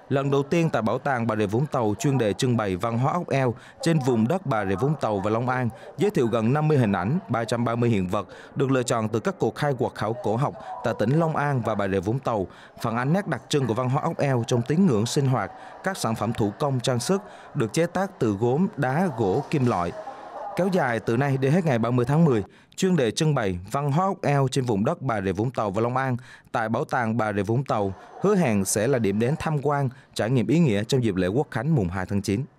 Lần đầu tiên tại Bảo tàng Bà Rịa Vũng Tàu chuyên đề trưng bày văn hóa ốc eo trên vùng đất Bà Rịa Vũng Tàu và Long An, giới thiệu gần 50 hình ảnh, 330 hiện vật được lựa chọn từ các cuộc khai quật khảo cổ học tại tỉnh Long An và Bà Rịa Vũng Tàu, phản ánh nét đặc trưng của văn hóa ốc eo trong tín ngưỡng sinh hoạt, các sản phẩm thủ công trang sức được chế tác từ gốm, đá, gỗ, kim loại. Kéo dài từ nay đến hết ngày 30 tháng 10, chuyên đề trưng bày văn hóa ốc eo trên vùng đất Bà Rịa Vũng Tàu và Long An tại Bảo tàng Bà Rịa Vũng Tàu hứa hẹn sẽ là điểm đến tham quan, trải nghiệm ý nghĩa trong dịp lễ Quốc khánh mùng 2 tháng 9.